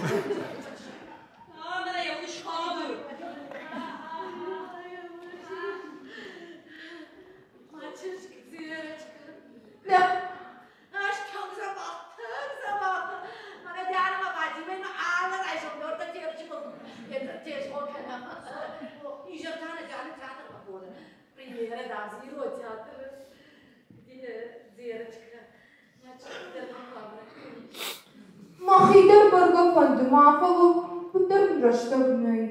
Aa, ben yanlış kaldım. Açışık ziyarət çıxır. Ne? Aşkımıza baktığım zaman bana diyanıma bacımın ağlar ayşım orada tiyarıcı buldum. Tiyarıcı o kadar. İşte tane canı bak orada. Primera da zero teatro. Dine ziyarət çıxır. Açıkçası kalmak. Mahidar barga pandu maafavu putar rashta bunai.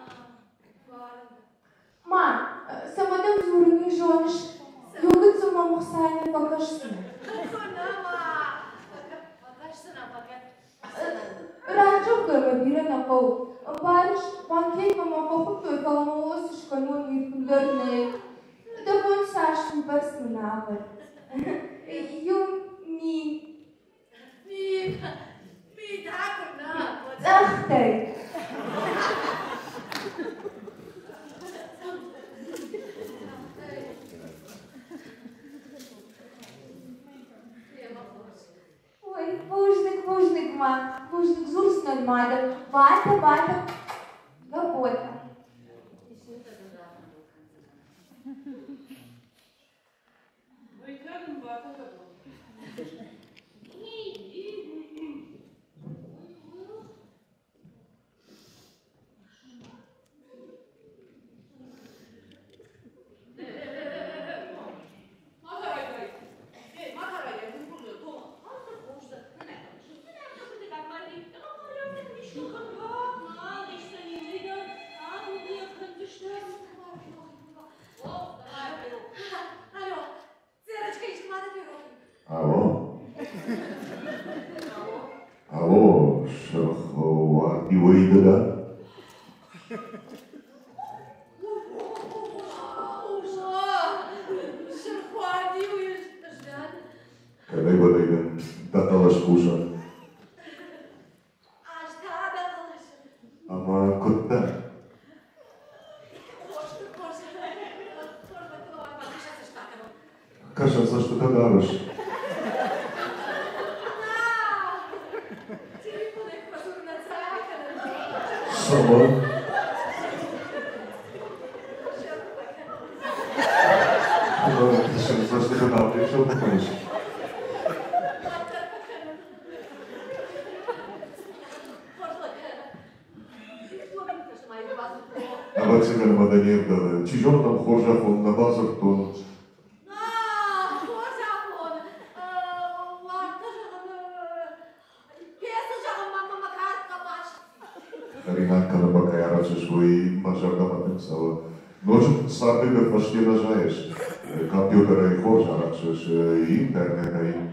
Man, samadam zurni jonish. Yogurt zuma muhsayne bakashsın. Rancho görme bire napau. Barış bankey mama kopup toykalama olası şkanun yıkındır ne. Da bon saçtım basın ağır. Yum mi. Mi dakar na. Zahtay. Ой, вужник ма, вужник зурснен мада, бата, работа. Алло, шахова, и выйду, да? Когда его дойдем, даталаш куша. Ама куда? Кажется, что ты даришь. Сама. Кажется, что ты даришь. Что ты хочешь? Абацинер маданерда, чижорнам хоржафон на базах тон. Ринатка на бакая рачеш свои мажарда матемсала. Ночью сарды почти рожаешь. Компьютера и хоржа рачеш, и интернета и...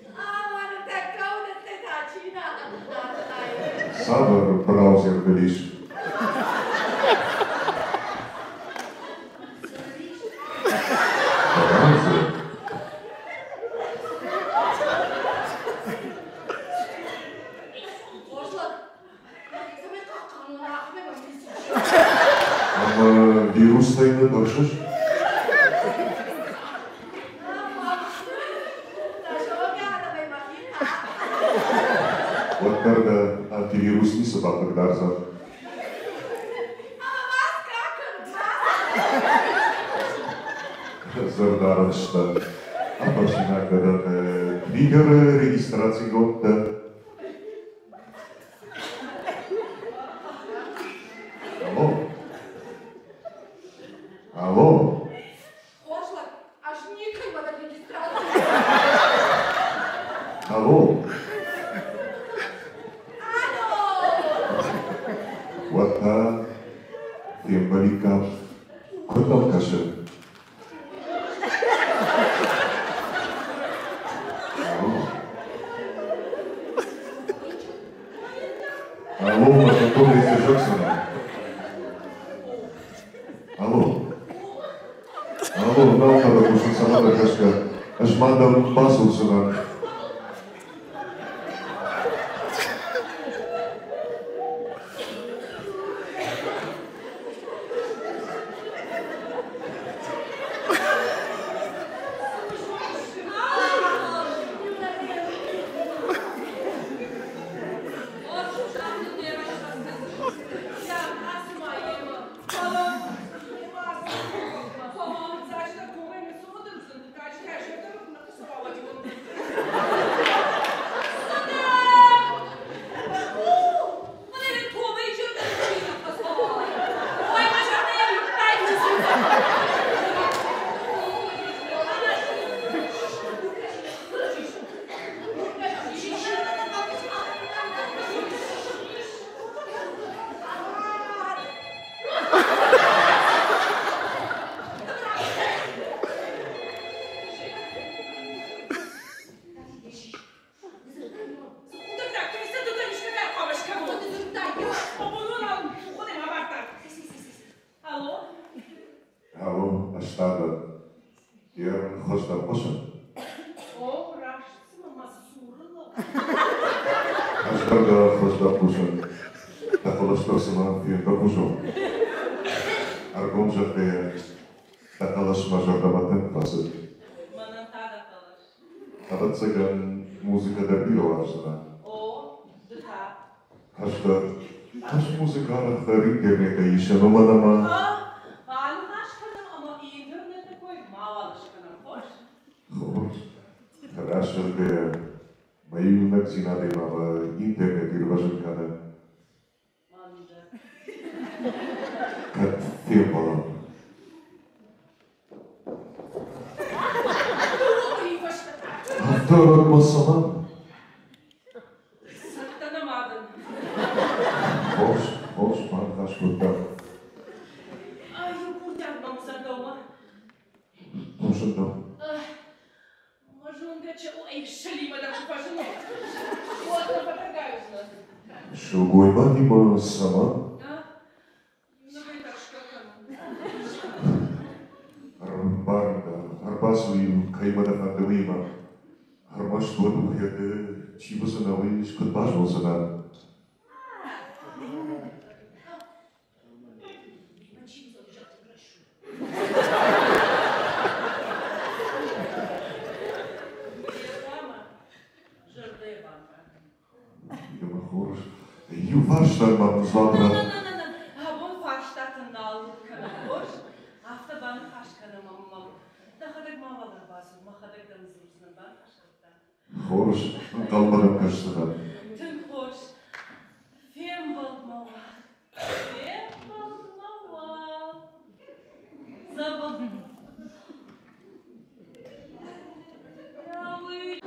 Сабр браузер велишь. Вирусные дышишь? Вот когда антивирус не собака дарза. Зардарен что? А почему когда триггер регистрации года? Алло. Пошло, аж никай в этой регистрации. Алло. Алло. Вот та тембалика. Кто каже? Алло, Анатолий Джексона. Алло. Алло, навколо кушать сама кашка. Аж мадам пасулсона. Вот что там Aș vrea că a fost apușă. Dar folostor să mă fie propușul. Argum že pe takalaš maža gramatem pasă. Aber țăgăn muzică de birovașă. Aș muzică arată internete ișe, nu mă dama. Хорошо, că mai юнак зина да имава интернет и рваженкана. Как фирмала. Второй масалан. Boş, mantaş kurtar. Mușătă. Și o goima nimă sama? Arbasul caima de fantăuima. Armaș totul e de civă să năui și cât bajul să năui. Warsztat mam złapra. Bun warsztat înalt, cănăcoș. Aftă bani hașcănă, mamă. Da hădec mama la bază, mă hădec de înzurs, în bani hașcătă. Horș, calmărăm căștăra. Tâncoș, fiembăl măua. Fiembăl măua. Zăbăl. Ia uite.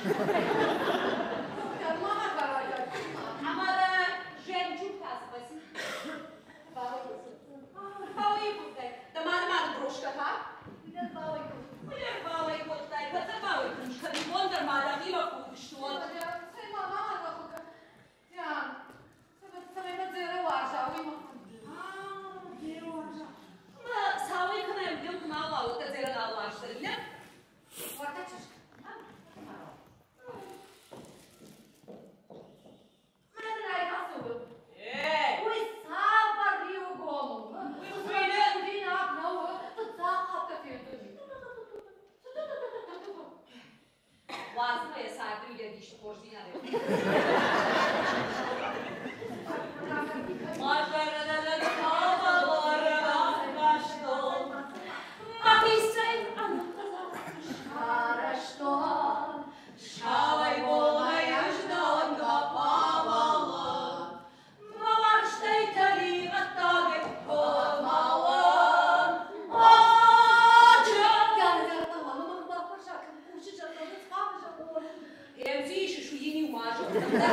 Dar mama Caraja, Amara жемчуг казвasi. Бауи кутай. Да мама дружка, ха? Uite bauă cu. Uite bauи кутай, каца бауи дружка. Ни вондер мада има кушту. Sai mama mă că. Ia. Să mai mă zero așa, uite mă. Zero așa. Ма сауи кана бил мала ута зера на лаштырля. Foarte ciușcă. Mai dragi ca să văd. Ui, sapa riu gomu. Din ap nou, tot zaha pe fiecare. Lazım ya saati bile dişli borcuna de. Maşarada havalara başladım. Ahisay Хорошо. Шалай волная ждала гапавала. Марштай тали оттагы помала. Ача! Gel tamam ama bak başa. Uçacak, uçacak. Я видишь, что я не умажу.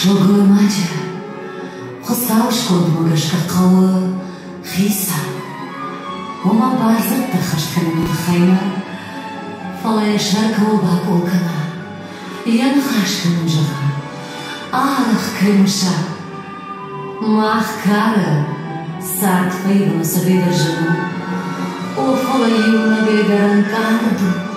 Шогы мача, қысау шконд мгашка қауы хиса. Ома барзық та хашканым хайна, фалая шарка оба колкана. Ян хашканым жаға, арах кремша. Мах кара, сарт фейдам себе държану. О фала юна бегаран карду.